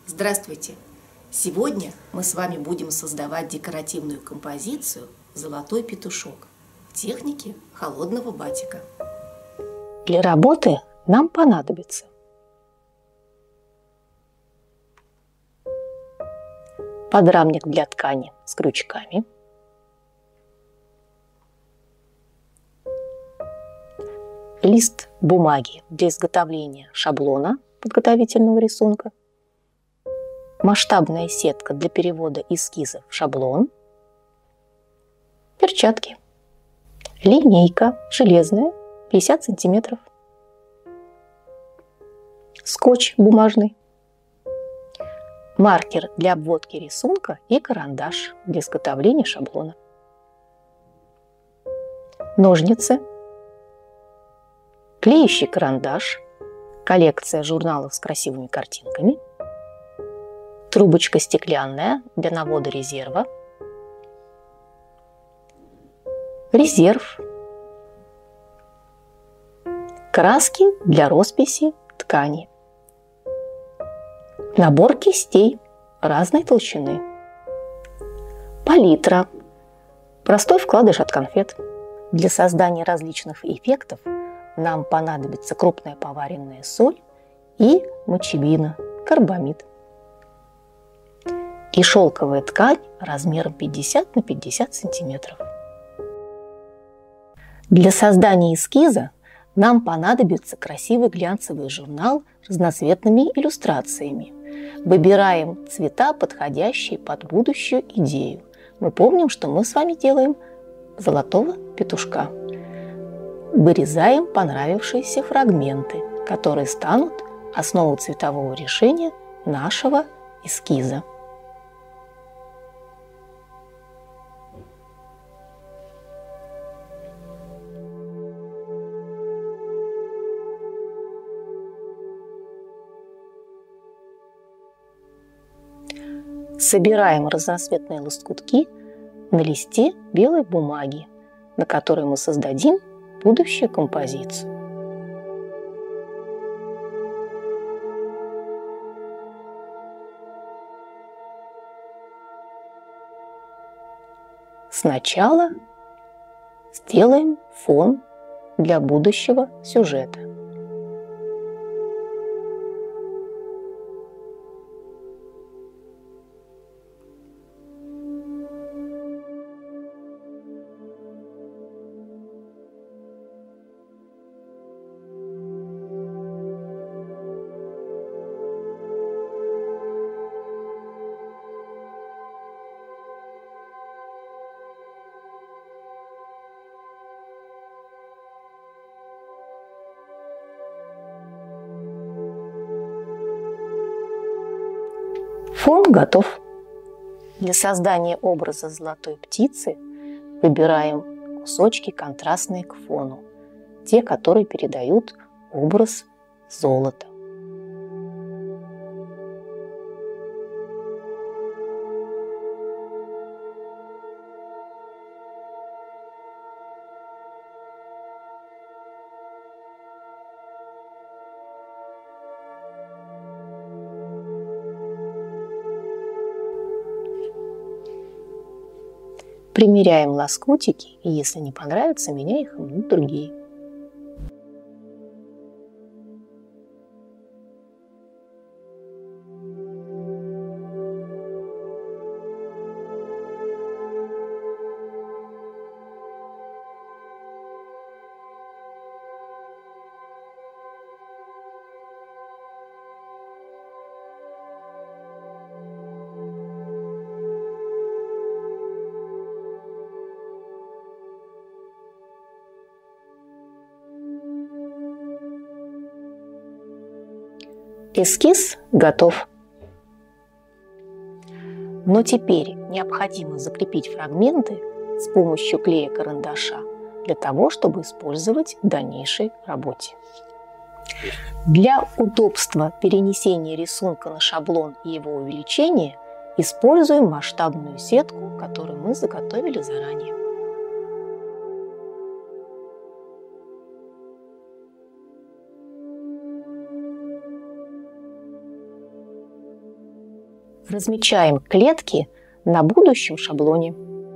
Здравствуйте! Сегодня мы с вами будем создавать декоративную композицию «Золотой петушок» в технике холодного батика. Для работы нам понадобится подрамник для ткани с крючками, лист бумаги для изготовления шаблона подготовительного рисунка, масштабная сетка для перевода эскиза в шаблон, перчатки, линейка железная 50 сантиметров, скотч бумажный, маркер для обводки рисунка и карандаш для изготовления шаблона, ножницы, клеящий карандаш, коллекция журналов с красивыми картинками, трубочка стеклянная для навода резерва, резерв, краски для росписи ткани, набор кистей разной толщины, палитра, простой вкладыш от конфет. Для создания различных эффектов нам понадобится крупная поваренная соль и мочевина, карбамид. И шелковая ткань размером 50 на 50 сантиметров. Для создания эскиза нам понадобится красивый глянцевый журнал с разноцветными иллюстрациями. Выбираем цвета, подходящие под будущую идею. Мы помним, что мы с вами делаем золотого петушка. Вырезаем понравившиеся фрагменты, которые станут основой цветового решения нашего эскиза. Собираем разноцветные лоскутки на листе белой бумаги, на которой мы создадим будущую композицию. Сначала сделаем фон для будущего сюжета. Фон готов. Для создания образа золотой птицы выбираем кусочки, контрастные к фону, те, которые передают образ золота. Примеряем лоскутики, и если не понравится, меняем их на другие. Эскиз готов. Но теперь необходимо закрепить фрагменты с помощью клея-карандаша для того, чтобы использовать в дальнейшей работе. Для удобства перенесения рисунка на шаблон и его увеличения используем масштабную сетку, которую мы заготовили заранее. Размечаем клетки на будущем шаблоне.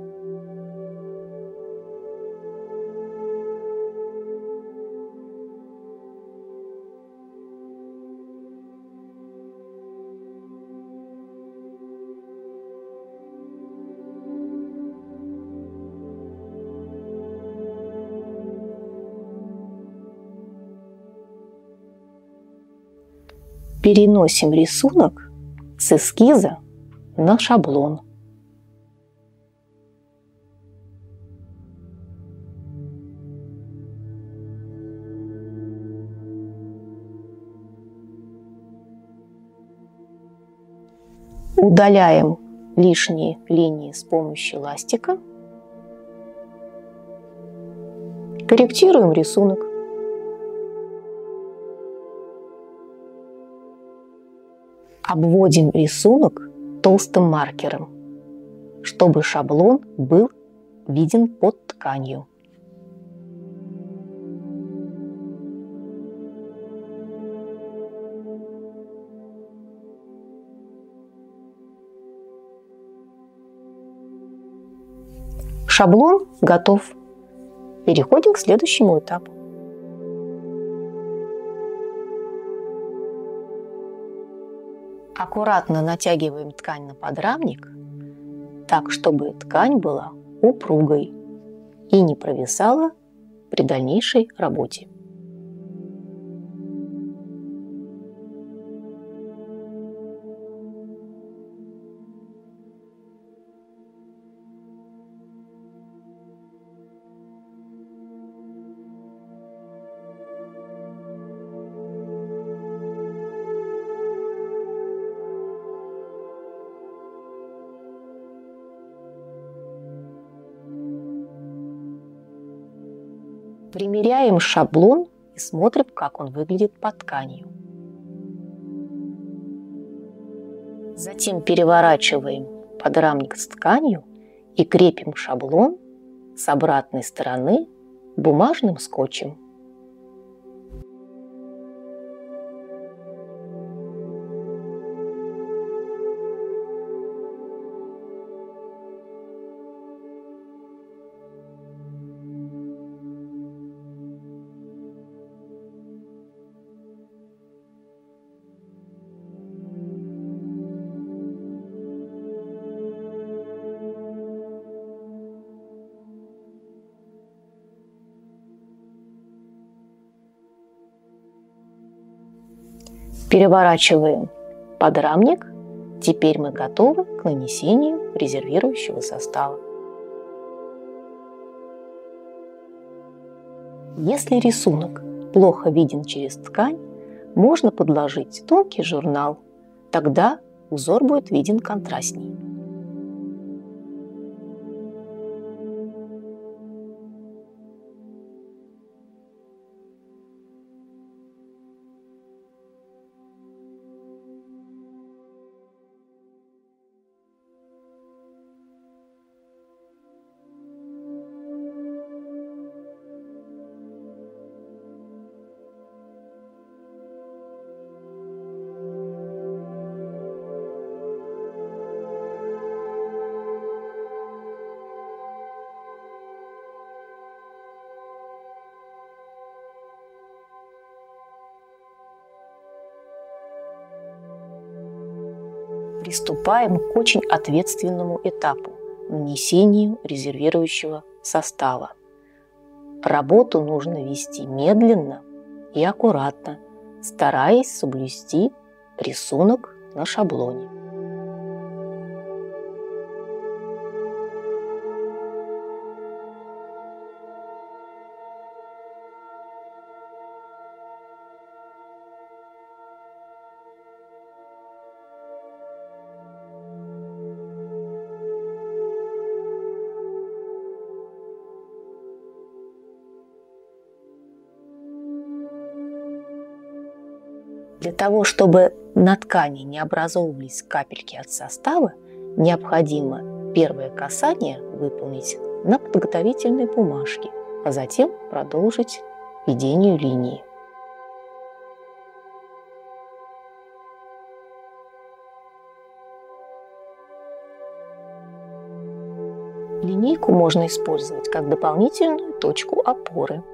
Переносим рисунок с эскиза на шаблон. Удаляем лишние линии с помощью ластика. Корректируем рисунок. Обводим рисунок толстым маркером, чтобы шаблон был виден под тканью. Шаблон готов. Переходим к следующему этапу. Аккуратно натягиваем ткань на подрамник, так, чтобы ткань была упругой и не провисала при дальнейшей работе. Примеряем шаблон и смотрим, как он выглядит под тканью. Затем переворачиваем подрамник с тканью и крепим шаблон с обратной стороны бумажным скотчем. Переворачиваем подрамник. Теперь мы готовы к нанесению резервирующего состава. Если рисунок плохо виден через ткань, можно подложить тонкий журнал. Тогда узор будет виден контрастнее. Приступаем к очень ответственному этапу – нанесению резервирующего состава. Работу нужно вести медленно и аккуратно, стараясь соблюсти рисунок на шаблоне. Для того, чтобы на ткани не образовывались капельки от состава, необходимо первое касание выполнить на подготовительной бумажке, а затем продолжить ведение линии. Линейку можно использовать как дополнительную точку опоры.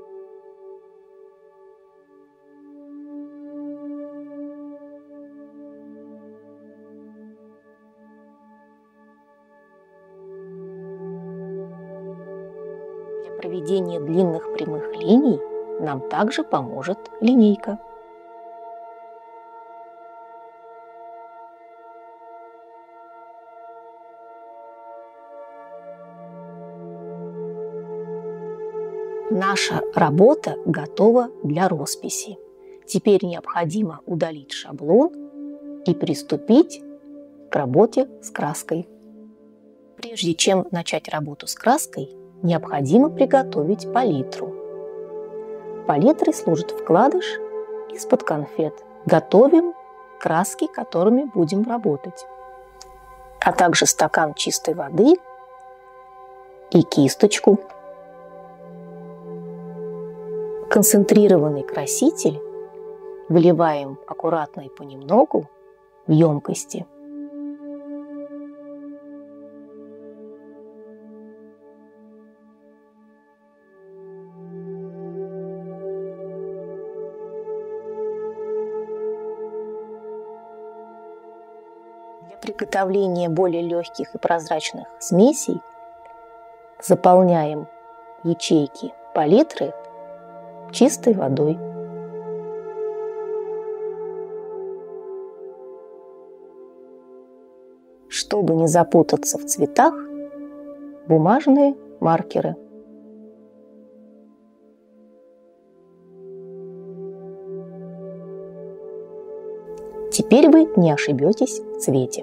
Для проведения длинных прямых линий нам также поможет линейка. Наша работа готова для росписи. Теперь необходимо удалить шаблон и приступить к работе с краской. Прежде чем начать работу с краской, необходимо приготовить палитру. Палитрой служит вкладыш из-под конфет. Готовим краски, которыми будем работать, а также стакан чистой воды и кисточку. Концентрированный краситель выливаем аккуратно и понемногу в емкости. Для приготовления более легких и прозрачных смесей заполняем ячейки палитры чистой водой. Чтобы не запутаться в цветах, бумажные маркеры. Теперь вы не ошибетесь в цвете.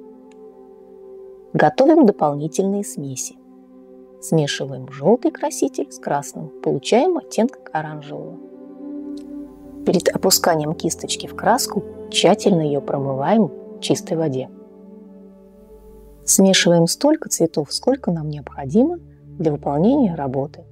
Готовим дополнительные смеси. Смешиваем желтый краситель с красным, получаем оттенок оранжевого. Перед опусканием кисточки в краску тщательно ее промываем в чистой воде. Смешиваем столько цветов, сколько нам необходимо для выполнения работы.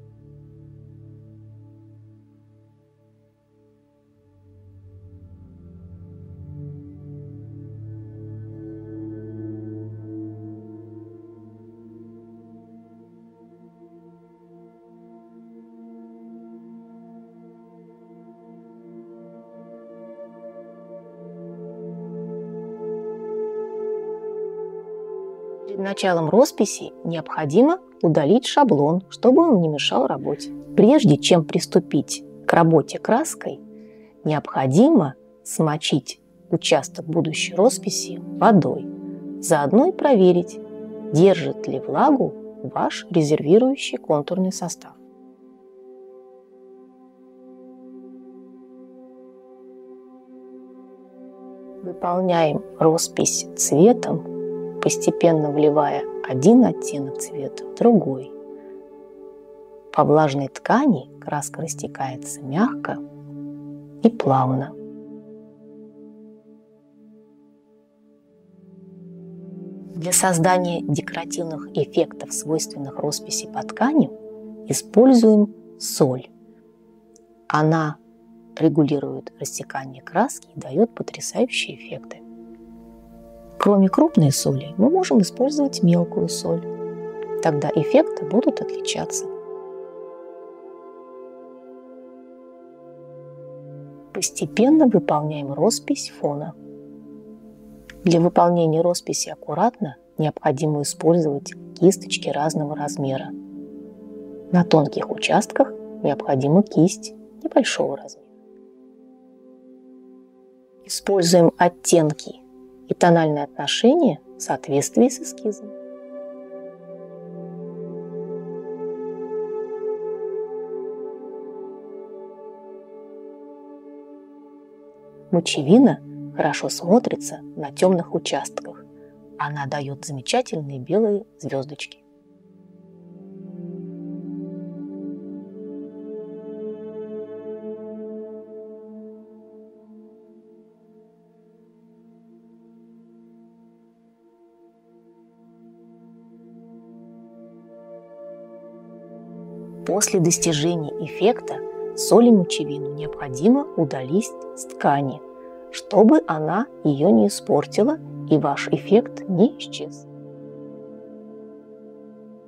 Перед началом росписи необходимо удалить шаблон, чтобы он не мешал работе. Прежде чем приступить к работе краской, необходимо смочить участок будущей росписи водой. Заодно и проверить, держит ли влагу ваш резервирующий контурный состав. Выполняем роспись цветом, постепенно вливая один оттенок цвета в другой. По влажной ткани краска растекается мягко и плавно. Для создания декоративных эффектов, свойственных росписи по тканям, используем соль. Она регулирует растекание краски и дает потрясающие эффекты. Кроме крупной соли, мы можем использовать мелкую соль. Тогда эффекты будут отличаться. Постепенно выполняем роспись фона. Для выполнения росписи аккуратно необходимо использовать кисточки разного размера. На тонких участках необходима кисть небольшого размера. Используем оттенки и тональные отношения в соответствии с эскизом. Мочевина хорошо смотрится на темных участках. Она дает замечательные белые звездочки. После достижения эффекта соль и мочевину необходимо удалить с ткани, чтобы она ее не испортила и ваш эффект не исчез.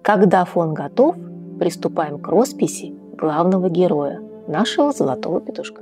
Когда фон готов, приступаем к росписи главного героя, нашего золотого петушка.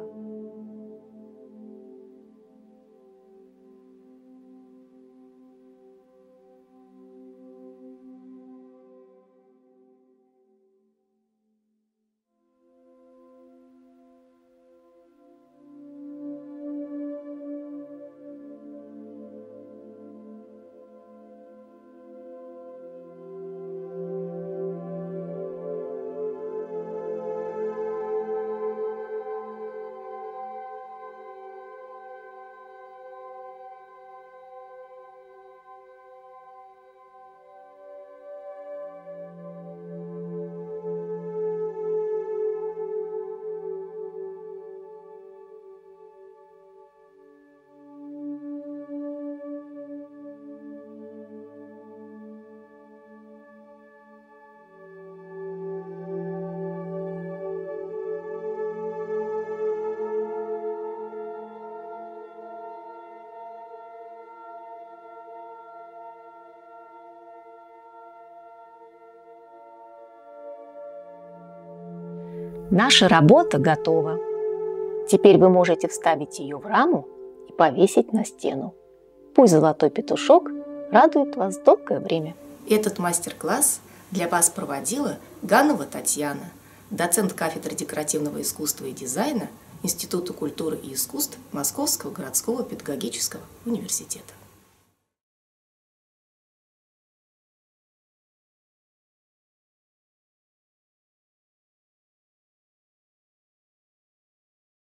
Наша работа готова. Теперь вы можете вставить ее в раму и повесить на стену. Пусть золотой петушок радует вас долгое время. Этот мастер-класс для вас проводила Ганова Татьяна, доцент кафедры декоративного искусства и дизайна Института культуры и искусств Московского городского педагогического университета.